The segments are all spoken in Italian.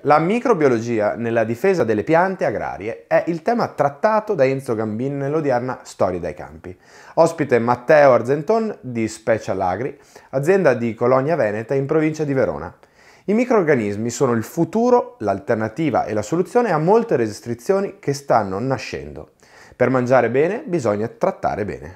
La microbiologia nella difesa delle piante agrarie è il tema trattato da Enzo Gambin nell'odierna Storie dai campi. Ospite Matteo Argenton di Special Agri, azienda di Colonia Veneta in provincia di Verona. I microrganismi sono il futuro, l'alternativa e la soluzione a molte restrizioni che stanno nascendo. Per mangiare bene bisogna trattare bene.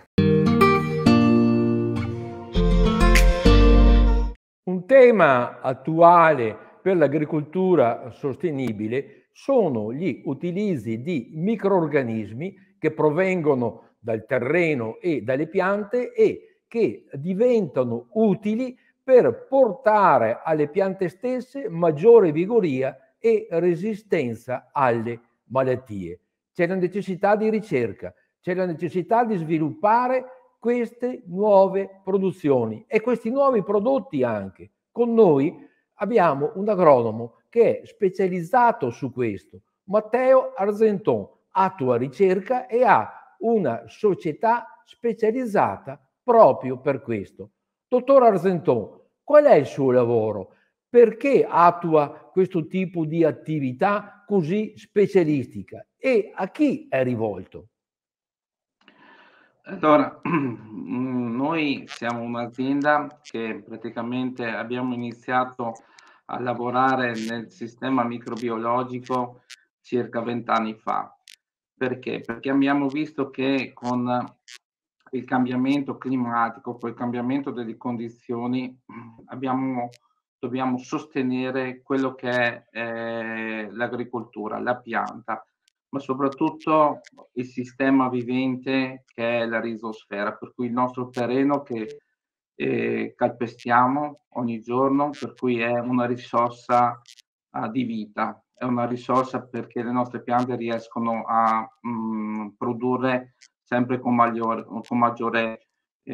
Un tema attuale per l'agricoltura sostenibile sono gli utilizzi di microrganismi che provengono dal terreno e dalle piante e che diventano utili per portare alle piante stesse maggiore vigoria e resistenza alle malattie. C'è la necessità di ricerca, c'è la necessità di sviluppare queste nuove produzioni e questi nuovi prodotti anche. Con noi abbiamo un agronomo che è specializzato su questo, Matteo Argenton, attua ricerca e ha una società specializzata proprio per questo. Dottor Argenton, qual è il suo lavoro? Perché attua questo tipo di attività così specialistica e a chi è rivolto? Allora, noi siamo un'azienda che praticamente abbiamo iniziato a lavorare nel sistema microbiologico circa 20 anni fa. Perché? Perché abbiamo visto che con il cambiamento climatico, col cambiamento delle condizioni, dobbiamo sostenere quello che è l'agricoltura, la pianta, ma soprattutto il sistema vivente che è la rizosfera, per cui il nostro terreno che calpestiamo ogni giorno, per cui è una risorsa di vita, è una risorsa perché le nostre piante riescono a produrre sempre con maggiore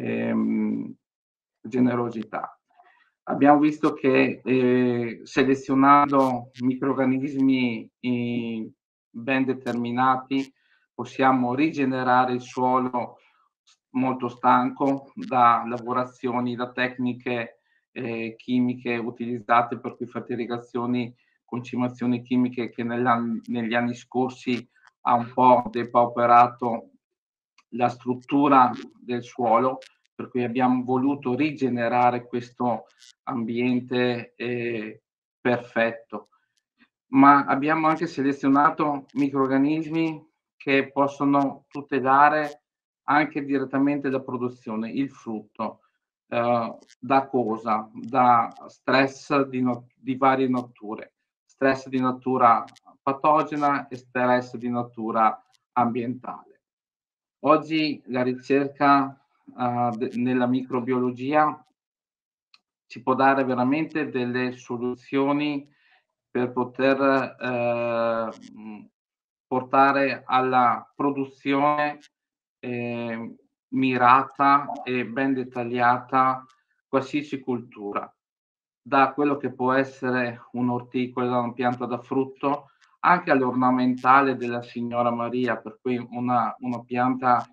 generosità. Abbiamo visto che selezionando microrganismi ben determinati possiamo rigenerare il suolo molto stanco da lavorazioni, da tecniche chimiche utilizzate, per cui fertilizazioni, concimazioni chimiche che negli anni scorsi ha un po' depauperato la struttura del suolo, per cui abbiamo voluto rigenerare questo ambiente perfetto. Ma abbiamo anche selezionato microrganismi che possono tutelare anche direttamente la produzione, il frutto. Da cosa? Da stress di varie nature, stress di natura patogena e stress di natura ambientale. Oggi la ricerca nella microbiologia ci può dare veramente delle soluzioni per poter portare alla produzione mirata e ben dettagliata qualsiasi cultura, da quello che può essere un'orticola, una pianta da frutto, anche all'ornamentale della Signora Maria, per cui una pianta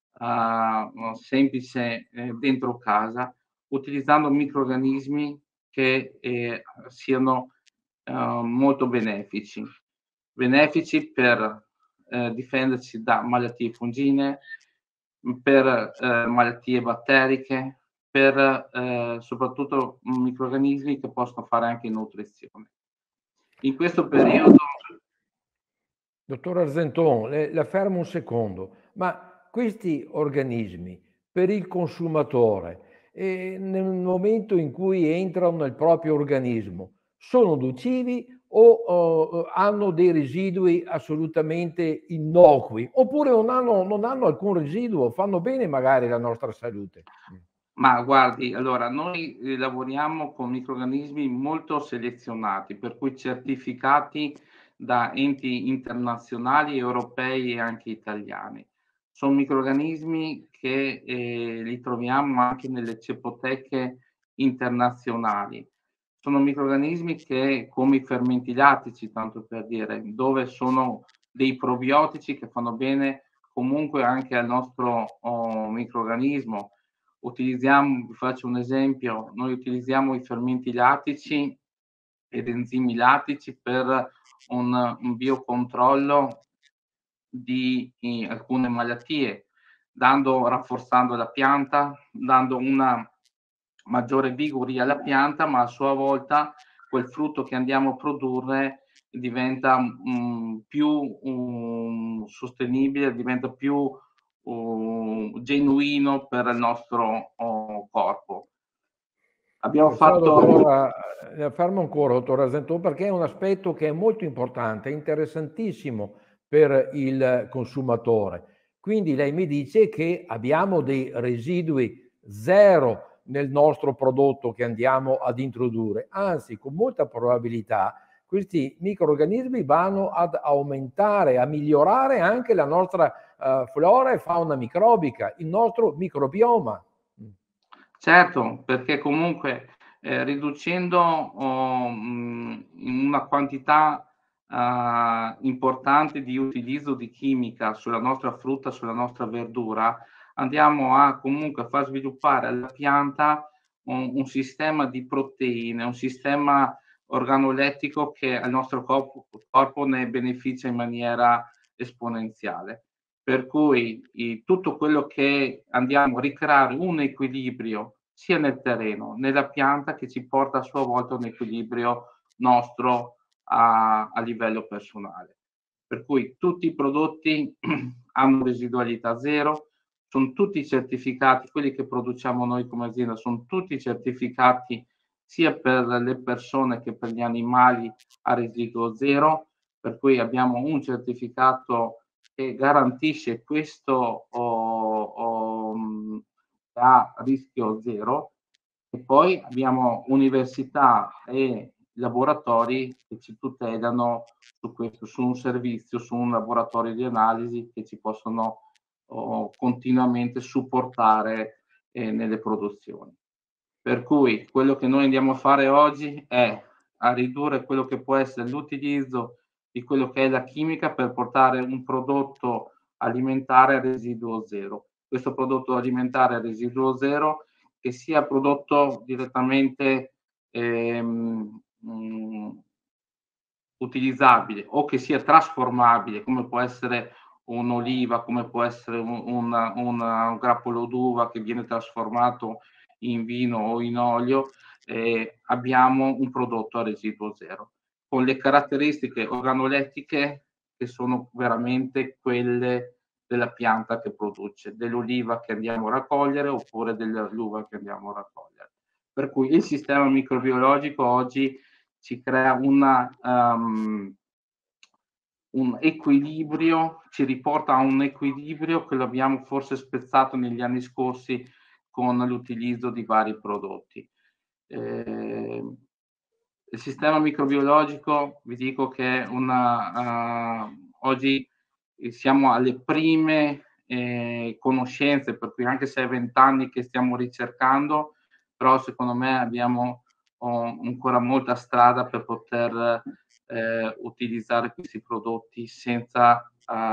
semplice dentro casa, utilizzando microrganismi che siano molto benefici per difenderci da malattie fungine, per malattie batteriche, per soprattutto microrganismi che possono fare anche nutrizione. In questo periodo... Dottor Argenton, la fermo un secondo, ma questi organismi per il consumatore, nel momento in cui entrano nel proprio organismo, sono nocivi o hanno dei residui assolutamente innocui, oppure non hanno alcun residuo, fanno bene magari alla nostra salute? Ma guardi, allora noi lavoriamo con microrganismi molto selezionati, per cui certificati da enti internazionali, europei e anche italiani. Sono microrganismi che li troviamo anche nelle cepoteche internazionali. Sono microrganismi che, come i fermenti lattici, tanto per dire, dove sono dei probiotici che fanno bene comunque anche al nostro microrganismo. Vi faccio un esempio, noi utilizziamo i fermenti lattici ed enzimi lattici per un biocontrollo di alcune malattie, rafforzando la pianta, dando una maggiore vigore alla pianta, ma a sua volta quel frutto che andiamo a produrre diventa più sostenibile, diventa più genuino per il nostro corpo. Abbiamo fatto... Fermo ancora, dottor Argenton, perché è un aspetto che è molto importante, interessantissimo per il consumatore. Quindi lei mi dice che abbiamo dei residui zero nel nostro prodotto che andiamo ad introdurre, anzi con molta probabilità questi microrganismi vanno ad aumentare, a migliorare anche la nostra flora e fauna microbica, il nostro microbioma. Certo, perché comunque riducendo in una quantità importante di utilizzo di chimica sulla nostra frutta, sulla nostra verdura, andiamo a comunque far sviluppare alla pianta un sistema di proteine, un sistema organolettico che al nostro corpo ne beneficia in maniera esponenziale. Per cui tutto quello che andiamo a ricreare un equilibrio sia nel terreno, nella pianta, che ci porta a sua volta un equilibrio nostro a livello personale. Per cui tutti i prodotti hanno residualità zero, sono tutti certificati, quelli che produciamo noi come azienda sono tutti certificati sia per le persone che per gli animali a residuo zero, per cui abbiamo un certificato che garantisce questo a rischio zero, e poi abbiamo università e laboratori che ci tutelano su questo, su un servizio, su un laboratorio di analisi che ci possono continuamente supportare nelle produzioni. Per cui quello che noi andiamo a fare oggi è a ridurre quello che può essere l'utilizzo di quello che è la chimica per portare un prodotto alimentare a residuo zero. Questo prodotto alimentare a residuo zero che sia prodotto direttamente utilizzabile o che sia trasformabile, come può essere un'oliva, come può essere un grappolo d'uva che viene trasformato in vino o in olio, abbiamo un prodotto a residuo zero, con le caratteristiche organolettiche che sono veramente quelle della pianta che produce, dell'oliva che andiamo a raccogliere oppure dell'uva che andiamo a raccogliere. Per cui il sistema microbiologico oggi ci crea un equilibrio, ci riporta a un equilibrio che l'abbiamo forse spezzato negli anni scorsi con l'utilizzo di vari prodotti. Il sistema microbiologico, vi dico che è oggi siamo alle prime conoscenze, per cui anche se è 20 anni che stiamo ricercando, però secondo me abbiamo ancora molta strada per poter utilizzare questi prodotti senza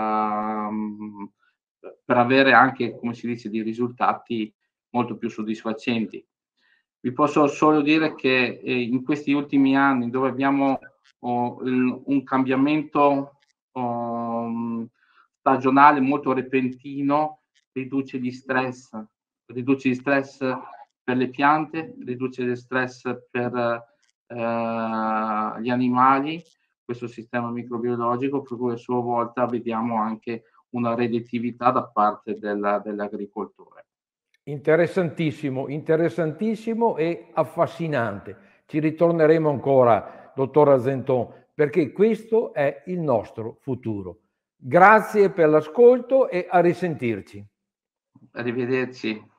per avere anche, come si dice, dei risultati molto più soddisfacenti. Vi posso solo dire che in questi ultimi anni, dove abbiamo un cambiamento stagionale molto repentino, riduce gli stress per le piante, riduce lo stress per gli animali, questo sistema microbiologico, per cui a sua volta vediamo anche una redditività da parte dell'agricoltore. Interessantissimo, interessantissimo e affascinante. Ci ritorneremo ancora, dottor Argenton, perché questo è il nostro futuro. Grazie per l'ascolto e a risentirci. Arrivederci.